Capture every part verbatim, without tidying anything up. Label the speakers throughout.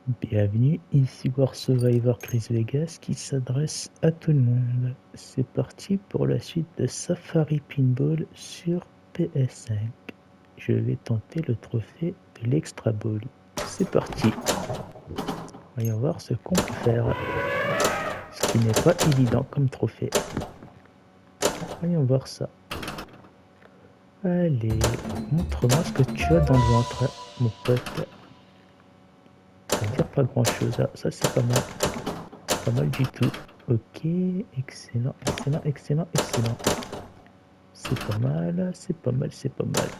Speaker 1: Bienvenue, ici War Survivor Chris Vegas qui s'adresse à tout le monde. C'est parti pour la suite de Safari Pinball sur P S cinq. Je vais tenter le trophée de l'Extra Ball. C'est parti. Voyons voir ce qu'on peut faire. Ce qui n'est pas évident comme trophée. Voyons voir ça. Allez, montre-moi ce que tu as dans le ventre, mon pote. Ça veut dire pas grand chose. Ah, ça c'est pas mal. Pas mal du tout. Ok, excellent, excellent, excellent, excellent. C'est pas mal, c'est pas mal, c'est pas mal.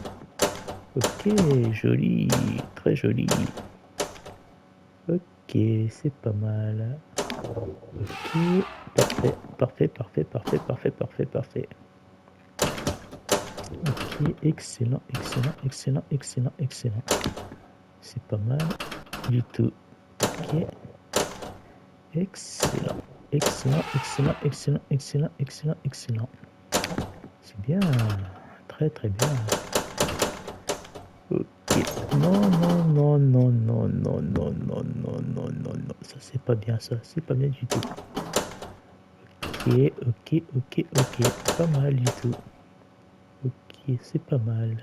Speaker 1: Ok, joli, très joli. Ok, c'est pas mal. Ok, parfait, parfait, parfait, parfait, parfait, parfait, parfait. Ok, excellent, excellent, excellent, excellent, excellent. C'est pas mal du tout. Ok. Excellent, excellent, excellent, excellent, excellent, excellent, excellent. C'est bien, très très bien. Ok, non, non, non, non, non, non, non, non, non, non, non, non, ça c'est pas bien ça, c'est pas bien du tout. Ok, ok, ok, ok, pas mal du tout. Ok, c'est pas mal.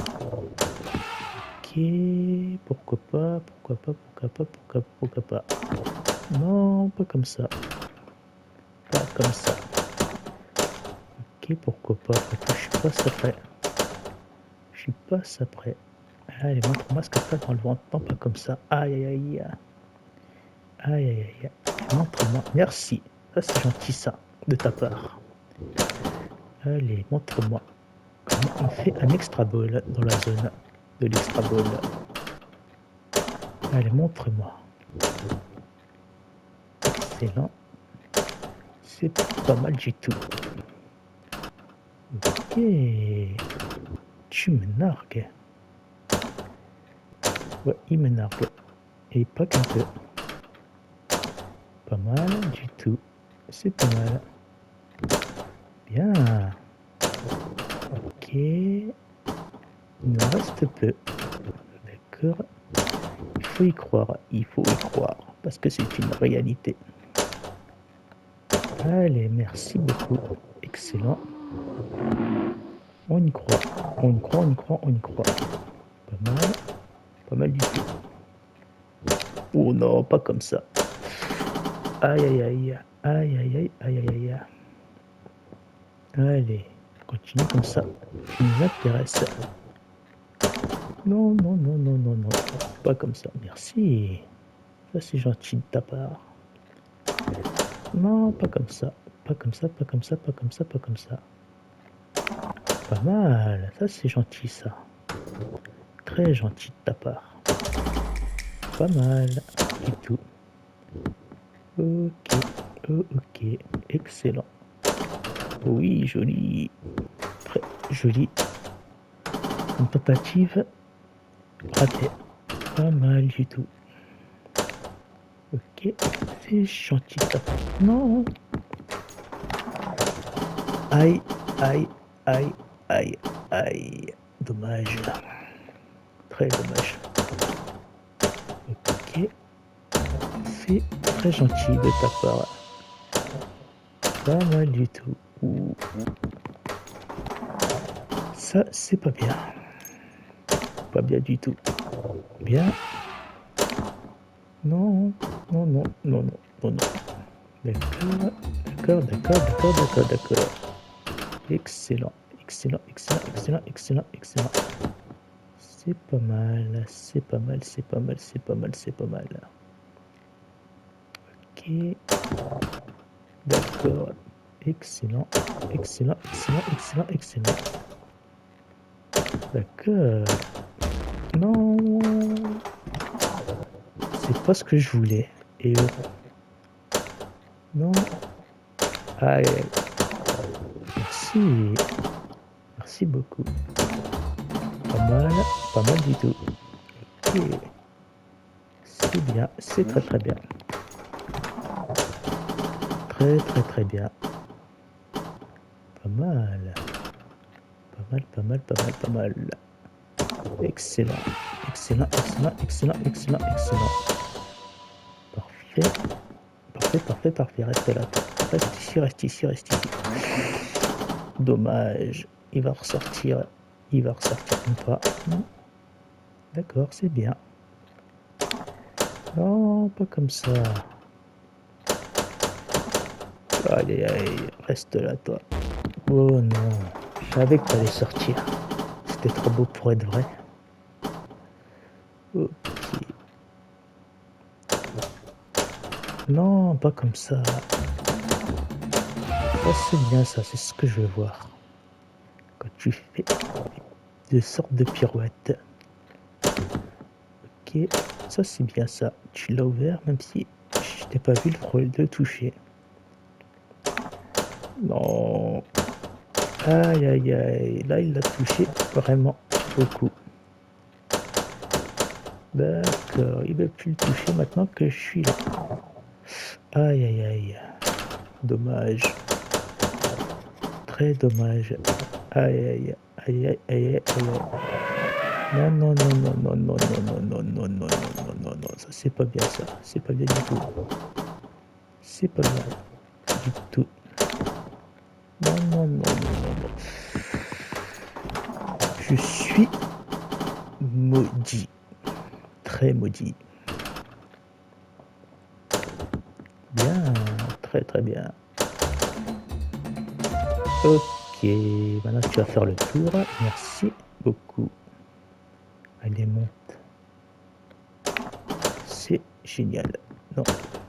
Speaker 1: Ok, pourquoi pas, pourquoi pas, pourquoi pas, pourquoi, pourquoi pas. Non, pas comme ça. Pas comme ça. Ok, pourquoi pas, après tout, je suis pas ça prêt. Je suis pas ça prêt. Allez, montre-moi ce que t'as dans le ventre. Non, pas comme ça. Aïe, aïe, aïe. Aïe, aïe, aïe. Montre-moi. Merci. Ça, c'est gentil, ça, de ta part. Allez, montre-moi comment on fait un extra ball dans la zone de l'extra ball. Allez, montre-moi. Excellent. C'est pas mal du tout. Ok. Tu me nargues. Ouais, il me nargue. Et pas qu'un peu. Pas mal du tout. C'est pas mal. Bien. Ok. Il nous reste peu. D'accord. Il faut y croire. Il faut y croire. Parce que c'est une réalité. Allez, merci beaucoup. Excellent. On y croit. On y croit, on y croit, on y croit. Pas mal. Pas mal du tout. Oh non, pas comme ça. Aïe, aïe, aïe. Aïe, aïe, aïe, aïe, aïe, aïe. Allez, continue comme ça. Tu nous intéresses. Non, non, non, non, non, non. Pas comme ça. Merci. Ça, c'est gentil de ta part. Non, pas comme ça. Pas comme ça, pas comme ça, pas comme ça, pas comme ça. Pas mal. Ça, c'est gentil, ça. Très gentil de ta part. Pas mal du tout. Ok. Oh, ok. Excellent. Oui, joli. Très joli. Une tentative ratée. Pas mal du tout. Ok. C'est gentil de ta part. Non. Aïe, aïe, aïe, aïe, aïe. Dommage. Très dommage. Ok. C'est très gentil de ta part. Pas mal du tout. Ouh. Ça, c'est pas bien. Pas bien du tout. Bien. Non, non, non, non, non, non, non. D'accord, d'accord, d'accord, d'accord, d'accord, d'accord. Excellent, excellent, excellent, excellent, excellent, excellent. C'est pas mal, c'est pas mal, c'est pas mal, c'est pas mal, c'est pas mal. Ok. D'accord. Excellent, excellent, excellent, excellent, excellent. D'accord. Non. C'est pas ce que je voulais. Et euh, non. Aïe. Merci. Merci beaucoup. Pas mal. Pas mal du tout. Ok. C'est bien. C'est très très bien. Très très très bien. Pas mal. Pas mal, pas mal, pas mal, pas mal. Excellent. Excellent, excellent, excellent, excellent, excellent. Parfait. Parfait, parfait, parfait. Reste là. Reste ici, reste ici, reste ici. Dommage. Il va ressortir. Il va ressortir une fois. D'accord, c'est bien. Non, pas comme ça. Aïe, aïe, aïe. Reste là, toi. Oh non. Je savais que t'allais sortir. C'était trop beau pour être vrai. Ok. Non, pas comme ça. Oh, c'est bien ça, c'est ce que je veux voir. Quand tu fais de sortes de pirouettes. Ok, ça c'est bien ça. Tu l'as ouvert même si je t'ai pas vu le, le toucher. Non. Aïe aïe aïe. Là il l'a touché vraiment beaucoup. D'accord, il ne veut plus le toucher maintenant que je suis là. Aïe aïe aïe. Dommage. Très dommage. Aïe aïe aïe aïe aïe aïe aïe. Non non non non non non non non non non non non non non, ça c'est pas bien ça. C'est pas bien du tout. C'est pas bien du tout. Non non non non non non. Je suis maudit. Très maudit. Bien, très très bien. Ok, maintenant tu vas faire le tour. Merci beaucoup. Allez, monte. C'est génial. Non.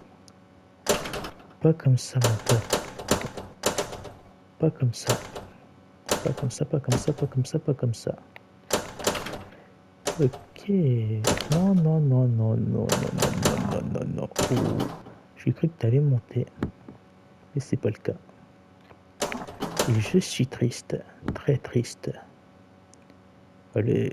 Speaker 1: Pas comme ça, mon pote. Pas comme ça. Pas comme ça, pas comme ça, pas comme ça, pas comme ça. Ok. Non, non, non, non, non, non, non, non, non, non. Oh. J'ai cru que tu allais monter. Mais c'est pas le cas. Et je suis triste. Très triste. Allez.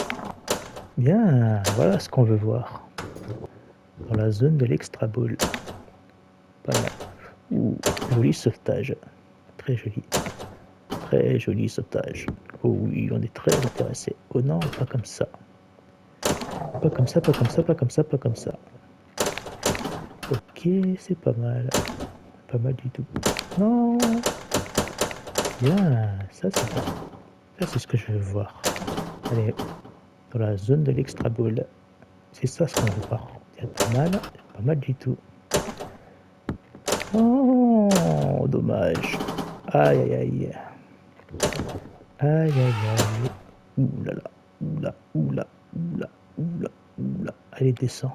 Speaker 1: Bien. Voilà ce qu'on veut voir. Dans la zone de l'extra ball. Pas mal. Ouh, joli sauvetage. Très joli. Très joli sauvetage. Oh oui, on est très intéressé. Oh non, pas comme ça. Pas comme ça, pas comme ça, pas comme ça, pas comme ça. Ok, c'est pas mal. Pas mal du tout. Non. Bien, ça c'est bien. Ça c'est ce que je veux voir. Allez, dans la zone de l'extra ball. C'est ça ce qu'on veut voir. Il y a pas mal, pas mal du tout. Oh, dommage. Aïe aïe aïe. Aïe aïe aïe. Ouh là là. Ouh là, ouh là, ouh là, ouh là, ouh là. Allez, descends.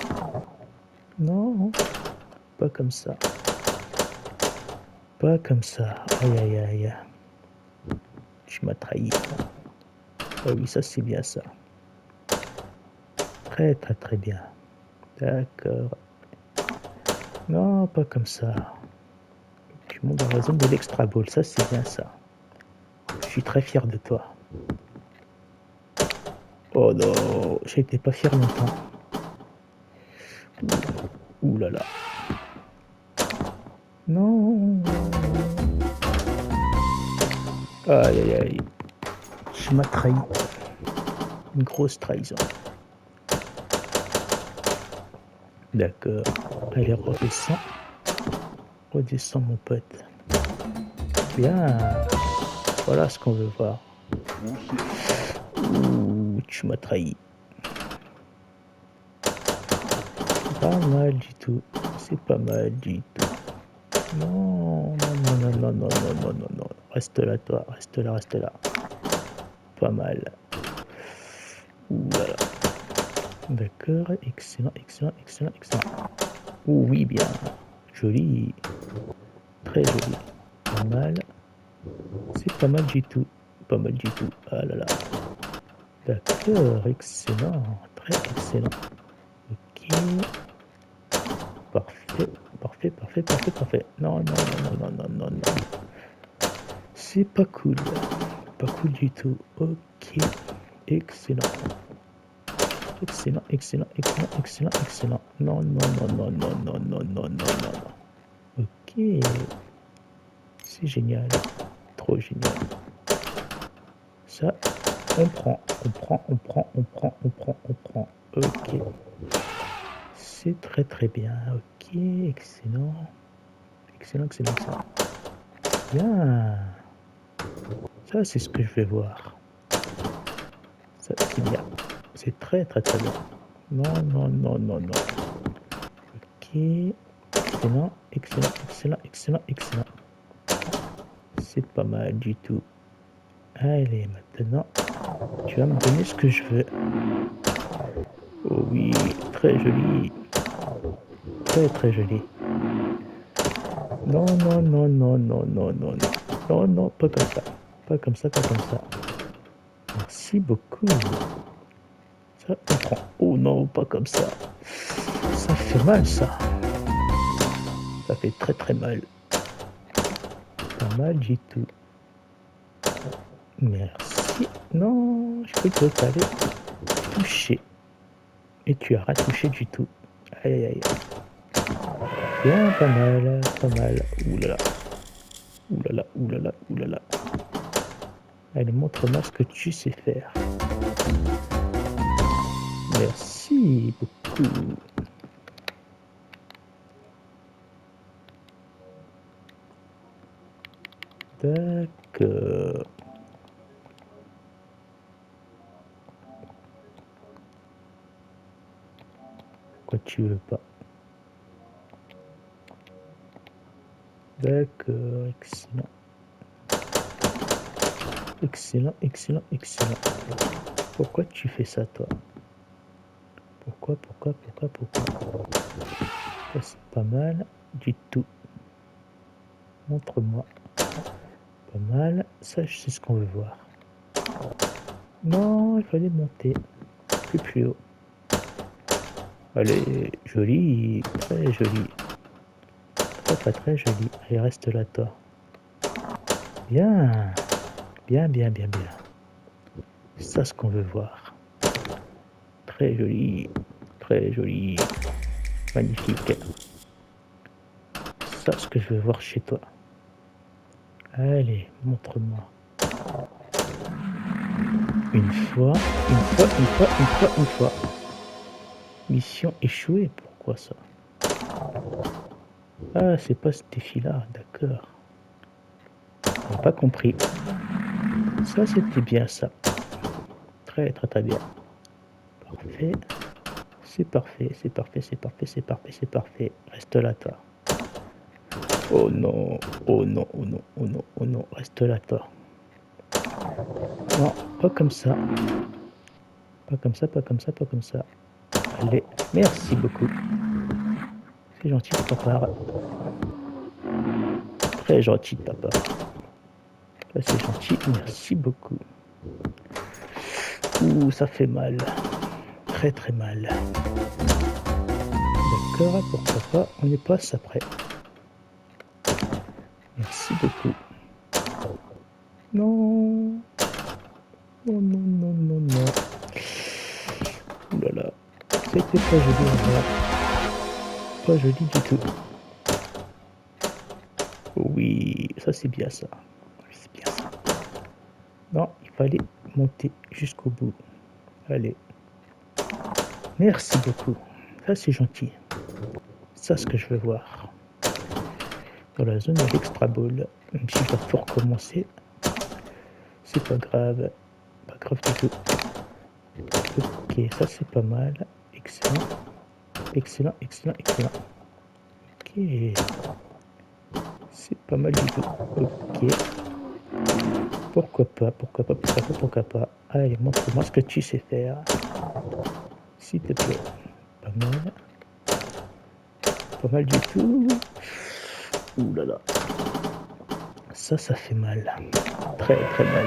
Speaker 1: Non, pas comme ça. Pas comme ça. Aïe aïe aïe. Tu m'as trahi. Ah oui, ça c'est bien ça. Très très très bien. D'accord. Non, pas comme ça. Tu montes dans la zone de l'extra ball. Ça c'est bien ça. Je suis très fier de toi. Oh non, j'étais pas fier longtemps. Ouh là là. Non. Aïe aïe aïe. Tu m'as trahi. Une grosse trahison. D'accord. Allez, redescends. Redescends, mon pote. Bien. Voilà ce qu'on veut voir. Ouh, tu m'as trahi. Pas mal du tout. C'est pas mal du tout. Non, non, non, non, non, non, non, non, non, non. Reste là, toi. Reste là, reste là. Pas mal. Ouh là là. D'accord. Excellent, excellent, excellent, excellent. Ouh, oui, bien. Joli. Très joli. Pas mal. C'est pas mal du tout. Pas mal du tout. Ah là là. D'accord. Excellent. Très excellent. Ok. Parfait. Parfait, parfait, parfait, parfait. Non, non, non, non, non, non, non. C'est pas cool. Pas cool du tout. Ok. Excellent. Excellent, excellent, excellent, excellent, excellent. Non, non, non, non, non, non, non, non, non, non. Ok. C'est génial. Trop génial. Ça, on prend, on prend, on prend, on prend, on prend, on prend. Ok. C'est très très bien. Ok, excellent. Excellent, excellent, excellent. Bien. Ça, c'est ce que je vais voir. Ça, c'est bien. C'est très très très bien. Non, non, non, non, non. Ok. Excellent, excellent, excellent, excellent, excellent. C'est pas mal du tout. Allez, maintenant, tu vas me donner ce que je veux. Oh oui, très joli. Très très joli. Non, non, non, non, non, non, non, non. Non, non, pas comme ça. Pas comme ça, pas comme ça. Merci beaucoup. Ça, on prend. Oh non, pas comme ça. Ça fait mal, ça. Ça fait très très mal. Pas mal du tout. Merci. Non, je peux que tu allais toucher. Et tu as touché du tout. Aïe aïe aïe. Bien, pas mal, pas mal. Oulala. Oulala, oulala, oulala. Allez, montre-moi ce que tu sais faire. Merci beaucoup. D'accord. Pourquoi tu veux pas? D'accord, excellent. Excellent, excellent, excellent. Pourquoi tu fais ça, toi? Pourquoi, pourquoi, pourquoi, pourquoi? Ça, c'est pas mal du tout. Montre-moi. Pas mal. Ça, c'est ce qu'on veut voir. Non, il fallait monter. Plus plus haut. Allez, joli, très joli. Très, très, très joli. Allez, reste là, toi. Bien. Bien, bien, bien, bien. C'est ça ce qu'on veut voir. Très joli. Très joli. Magnifique. Ça ce que je veux voir chez toi. Allez, montre-moi. Une fois, une fois, une fois, une fois, une fois. Mission échouée, pourquoi ça? Ah, c'est pas ce défi-là, d'accord. J'ai pas compris. Ça, c'était bien ça. Très, très, très bien. Parfait. C'est parfait, c'est parfait, c'est parfait, c'est parfait, c'est parfait. Reste là, toi. Oh non, oh non, oh non, oh non, oh non. Reste là, toi. Non, pas comme ça. Pas comme ça, pas comme ça, pas comme ça. Allez, merci beaucoup. C'est gentil de ta part. Très gentil de ta part. Là, c'est gentil, merci beaucoup. Ouh, ça fait mal. Très très mal. D'accord, pourquoi pas, on est pas ça près. Merci beaucoup. Non. Non, non, non, non, non. Ouh là là. C'était pas joli, encore. Pas joli du tout. Oui, ça c'est bien ça. C'est bien ça. Non, il fallait monter jusqu'au bout. Allez. Merci beaucoup. Ça c'est gentil. Ça ce que je veux voir. Dans la zone de l'extra ball. Même si je dois tout recommencer. C'est pas grave. Pas grave du tout. Ok, ça c'est pas mal. Excellent. Excellent, excellent, excellent. Ok. C'est pas mal du tout. Ok. Pourquoi pas, pourquoi pas, pourquoi pas, pourquoi pas. Allez, montre-moi ce que tu sais faire. S'il te plaît. Pas mal. Pas mal du tout. Ouh là là. Ça, ça fait mal. Très, très mal.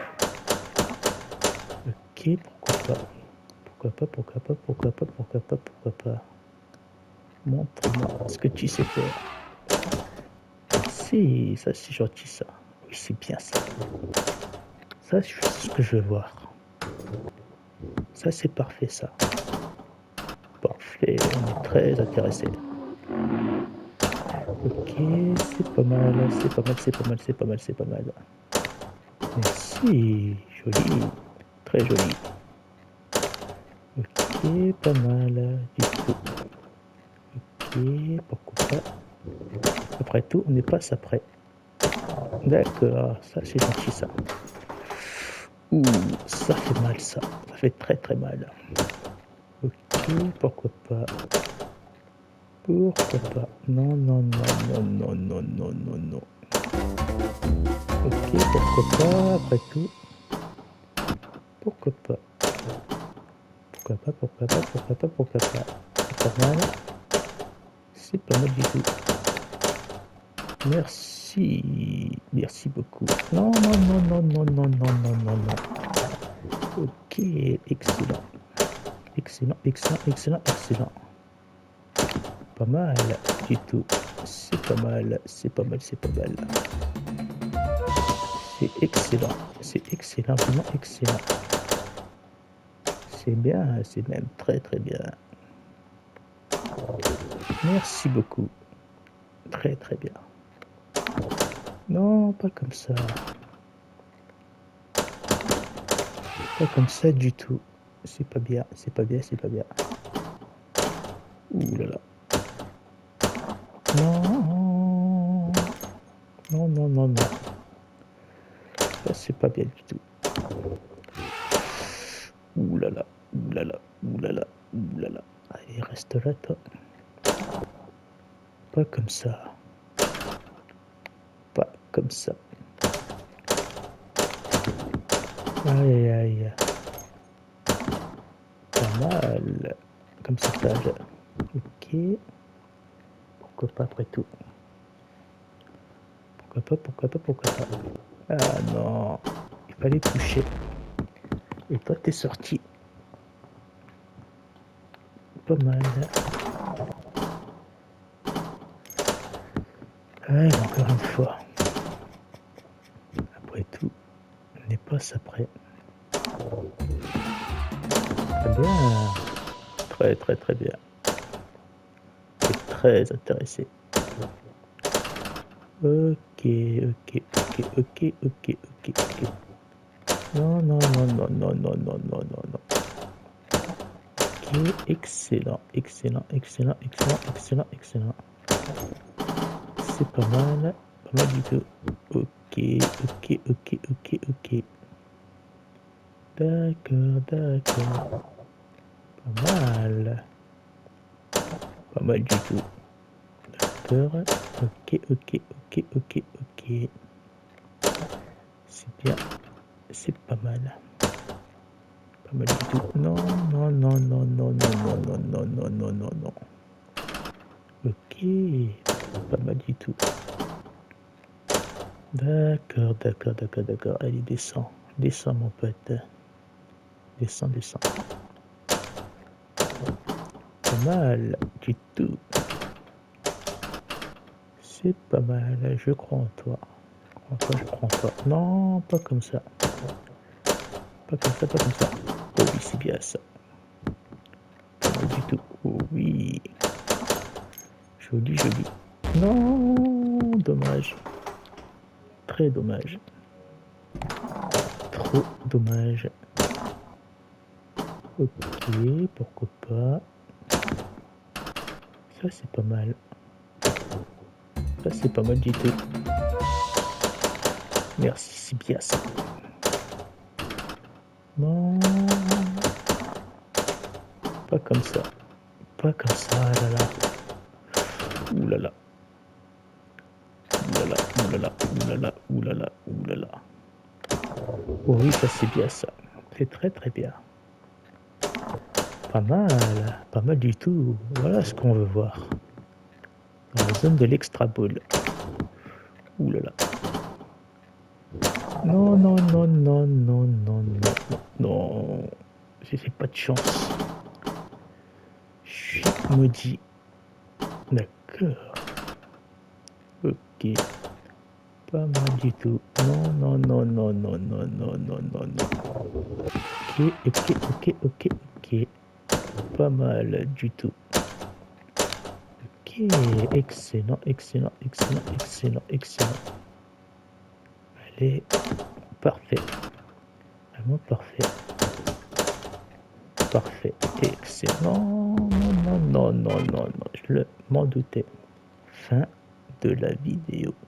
Speaker 1: Ok, pourquoi pas. Pourquoi pas, pourquoi pas, pourquoi pas, pourquoi pas, pourquoi pas. Montre-moi ce que tu sais faire. Si, ça c'est gentil ça. Oui, c'est bien ça. Ça, c'est ce que je veux voir. Ça, c'est parfait ça. Parfait, on est très intéressé. Ok, c'est pas mal, c'est pas mal, c'est pas mal, c'est pas mal, c'est pas mal. Merci, joli, très joli. Ok, pas mal du tout. ça. Après tout, on n'est pas ça près. D'accord, ça c'est gentil ça. Ouh, ça fait mal ça. Ça fait très très mal. Ok, pourquoi pas. Pourquoi pas. Non, non, non, non, non, non, non, non, non. Ok, pourquoi pas, après tout. Pourquoi pas. Pourquoi pas, pourquoi pas, pourquoi pas, pourquoi pas. C'est pas mal. C'est pas mal du tout. Merci. Merci beaucoup. Non, non, non, non, non, non, non, non, non, non. Ok, excellent. Excellent, excellent, excellent, excellent. Pas mal du tout. C'est pas mal, c'est pas mal, c'est pas mal. C'est excellent. C'est excellent, vraiment excellent. C'est bien, c'est même très très bien. Merci beaucoup. Très très bien. Non, pas comme ça. Pas comme ça du tout. C'est pas bien, c'est pas bien, c'est pas bien. Ouh là là. Non. Non, non, non, non. Ça, c'est pas bien du tout. Ouh là là. Ouh là là. Ouh là là. Ouh là là. Allez, reste là, toi. Pas comme ça. Pas comme ça. Aïe, aïe. Pas mal. Comme ça, stage. Ok. Pourquoi pas après tout. Pourquoi pas, pourquoi pas, pourquoi pas. Ah non. Il fallait toucher. Et toi, t'es sorti. Pas mal. Allez, encore une fois. Après tout, on n'est pas ça près. Très bien. Très, très, très bien. Je suis très intéressé. Ok, ok, ok, ok, ok, ok, ok. Non, non, non, non, non, non, non, non, non, non. Ok, excellent, excellent, excellent, excellent, excellent, excellent. C'est pas mal, pas mal du tout. Ok, ok, ok, ok, ok. D'accord, d'accord. Pas mal. Pas mal du tout. D'accord. Ok, ok, ok, ok, ok. C'est bien. C'est pas mal. Pas mal du tout. Non, non, non, non, non, non, non, non, non, non, non, non, non. Ok. Pas mal du tout. D'accord, d'accord, d'accord, d'accord. Allez, descends. Descends, mon pote. Descends, descends. Pas mal du tout. C'est pas mal. Je crois en toi. Je crois en toi, je crois en toi. Non, pas comme ça. Pas comme ça, pas comme ça. Oh oui, c'est bien ça. Pas mal du tout. Oh oui. Joli, joli. Non, dommage. Très dommage. Trop dommage. Ok, pourquoi pas. Ça, c'est pas mal. Ça, c'est pas mal du tout. Merci, c'est bien ça. Non. Pas comme ça. Pas comme ça, là là. Ouh là là. Ouh là là, ouh là là, ouh là là, ouh là là, ouh là là. Oh oui, ça c'est bien ça. C'est très très bien. Pas mal, pas mal du tout. Voilà ce qu'on veut voir. Dans la zone de l'extra ball. Ouh là là. Non, non, non, non, non, non, non, non, non. J'ai pas de chance. Je suis maudit. D'accord. Ok. Pas mal du tout. Non, non, non, non, non, non, non, non, non, non. Ok, ok, ok, ok, ok. Pas mal du tout. Ok, excellent, excellent, excellent, excellent, excellent. Allez, parfait. Vraiment parfait. Parfait, excellent. Non, non, non, non, non, non, je le m'en doutais. Fin de la vidéo.